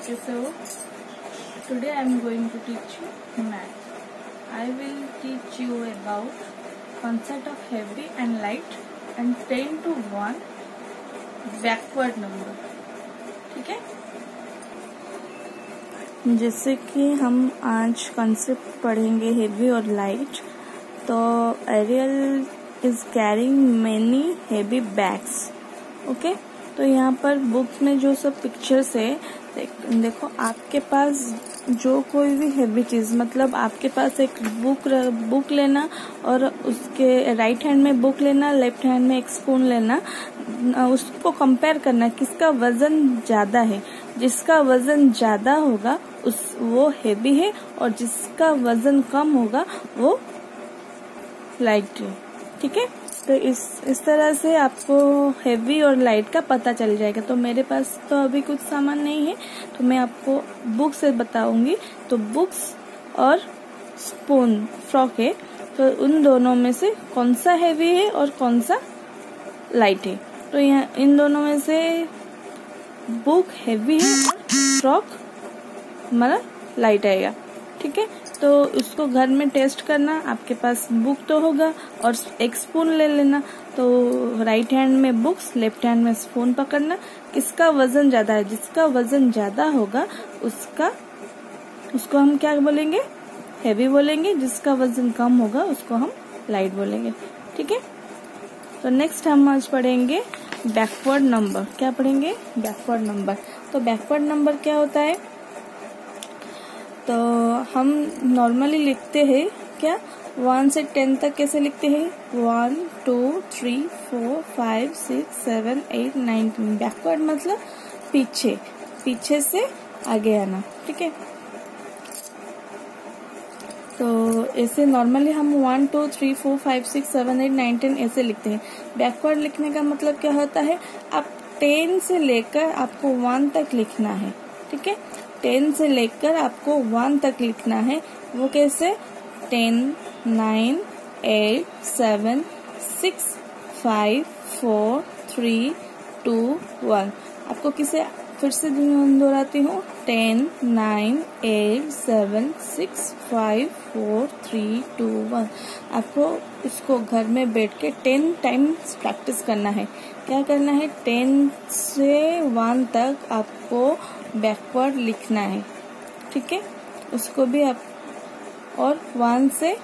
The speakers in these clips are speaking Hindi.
Okay, so today I am going to teach you math. I will teach you about concept of heavy and light and 10 to 1 backward number. ठीक है, जैसे कि हम आज कंसेप्ट पढ़ेंगे हेवी और लाइट. तो Ariel is carrying many heavy bags. Okay, तो यहाँ पर बुक में जो सब पिक्चर्स है देखो, आपके पास जो कोई भी हेवी चीज, मतलब आपके पास एक बुक लेना और उसके राइट हैंड में बुक लेना, लेफ्ट हैंड में एक स्पून लेना, उसको कंपेयर करना किसका वजन ज्यादा है. जिसका वजन ज्यादा होगा वो हेवी है और जिसका वजन कम होगा वो लाइट है. ठीक है, तो इस तरह से आपको हेवी और लाइट का पता चल जाएगा. तो मेरे पास तो अभी कुछ सामान नहीं है, तो मैं आपको बुक से बताऊंगी. तो बुक्स और स्पून फ्रॉक है, तो उन दोनों में से कौन सा हेवी है और कौन सा लाइट है. तो यहाँ इन दोनों में से बुक हेवी है और फ्रॉक हमारा लाइट आएगा. ठीक है, तो उसको घर में टेस्ट करना. आपके पास बुक तो होगा और एक स्पून ले लेना. तो राइट हैंड में बुक्स, लेफ्ट हैंड में स्पून पकड़ना. किसका वजन ज्यादा है, जिसका वजन ज्यादा होगा उसको हम क्या बोलेंगे, हेवी बोलेंगे. जिसका वजन कम होगा उसको हम लाइट बोलेंगे. ठीक है, तो नेक्स्ट हम आज पढ़ेंगे बैकवर्ड नंबर. क्या पढ़ेंगे, बैकवर्ड नंबर. तो बैकवर्ड नंबर क्या होता है, तो हम नॉर्मली लिखते हैं क्या, 1 से 10 तक कैसे लिखते हैं, 1 2 3 4 5 6 7 8 9 10. बैकवर्ड मतलब पीछे से आगे आना. ठीक है, तो ऐसे नॉर्मली हम 1 2 3 4 5 6 7 8 9 10 ऐसे लिखते हैं. बैकवर्ड लिखने का मतलब क्या होता है, आप 10 से लेकर आपको 1 तक लिखना है. ठीक है, 10 से लेकर आपको 1 तक लिखना है. वो कैसे, 10 9 8 7 6 5 4 3 2 1. आपको किसे फिर से दोहराती हूँ, 10 9 8 7 6 5 4 3 2 1. आपको इसको घर में बैठ के 10 टाइम्स प्रैक्टिस करना है. क्या करना है, 10 से 1 तक आपको बैकवर्ड लिखना है. ठीक है, उसको भी आप, और 1 से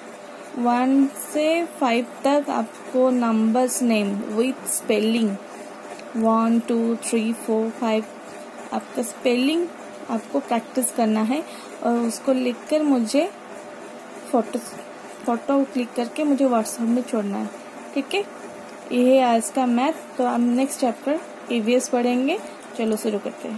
5 तक आपको नंबर्स नेम विथ स्पेलिंग, 1 2 3 4 5 आपका स्पेलिंग आपको प्रैक्टिस करना है. और उसको लिखकर मुझे फोटो क्लिक करके मुझे व्हाट्सएप में छोड़ना है. ठीक है, ये है आज का मैथ. तो हम नेक्स्ट चैप्टर ईवीएस पढ़ेंगे. चलो शुरू करते हैं.